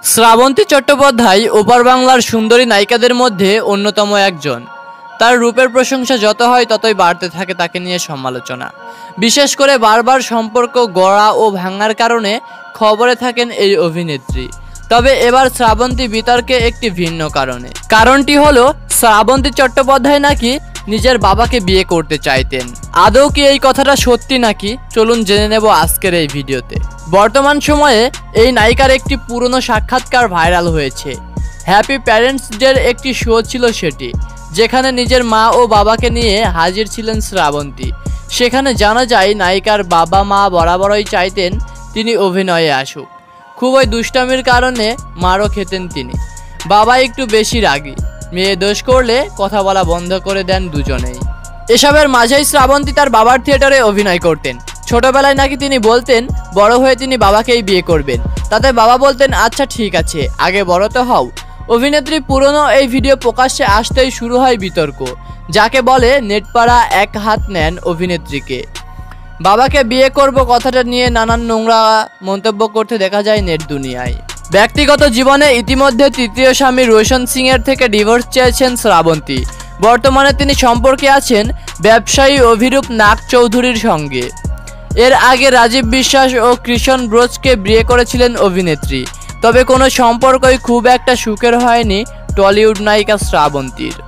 শ্রাবন্তী চট্টোপাধ্যায় ওপার বাংলার সুন্দরী নায়িকাদের মধ্যে অন্যতম একজন। তার রূপের প্রশংসা যত হয় ততই বাড়তে থাকে তাকে নিয়ে সমালোচনা, বিশেষ করে বারবার সম্পর্ক গড়া ও ভাঙার কারণে খবরে থাকেন এই অভিনেত্রী। তবে এবার শ্রাবন্তী বিতর্কে একটি ভিন্ন কারণে। কারণটি হলো শ্রাবন্তী চট্টোপাধ্যায় নাকি নিজের বাবাকে বিয়ে করতে চাইতেন। আদৌ কি এই কথাটা সত্যি নাকি, চলুন জেনে নেব আজকের এই ভিডিওতে। বর্তমান সময়ে এই নায়িকার একটি পুরনো সাক্ষাৎকার ভাইরাল হয়েছে। হ্যাপি প্যারেন্টস ডের একটি শো ছিল সেটি, যেখানে নিজের মা ও বাবাকে নিয়ে হাজির ছিলেন শ্রাবন্তী। সেখানে জানা যায় নায়িকার বাবা মা বরাবরই চাইতেন তিনি অভিনয়ে আসুক। খুবই দুষ্টামির কারণে মারও খেতেন তিনি। বাবা একটু বেশি রাগী, মেয়ে দোষ করলে কথা বলা বন্ধ করে দেন দুজনেই। এসবের মাঝেই শ্রাবন্তী তার বাবার থিয়েটারে অভিনয় করতেন। ছোটবেলায় নাকি তিনি বলতেন বড় হয়ে তিনি বাবাকেই বিয়ে করবেন। তাতে বাবা বলতেন আচ্ছা ঠিক আছে, আগে বড় তো হও। অভিনেত্রী পুরনো এই ভিডিও প্রকাশ্যে আসতেই শুরু হয় বিতর্ক, যাকে বলে নেটপাড়া এক হাত নেন অভিনেত্রীকে। বাবাকে বিয়ে করব কথাটা নিয়ে নানান নোংরা মন্তব্য করতে দেখা যায় নেট দুনিয়ায়। ব্যক্তিগত জীবনে ইতিমধ্যে তৃতীয় স্বামী রোশন সিং এর থেকে ডিভোর্স চেয়েছেন শ্রাবন্তী। বর্তমানে তিনি সম্পর্কে আছেন ব্যবসায়ী অভিরূপ নাগ চৌধুরীর সঙ্গে। এর আগে রাজীব বিশ্বাস ও কৃষণ ব্রোজকে বিয়ে করেছিলেন অভিনেত্রী। তবে কোনো সম্পর্কই খুব একটা সুখের হয়নি টলিউড নায়িকা শ্রাবন্তীর।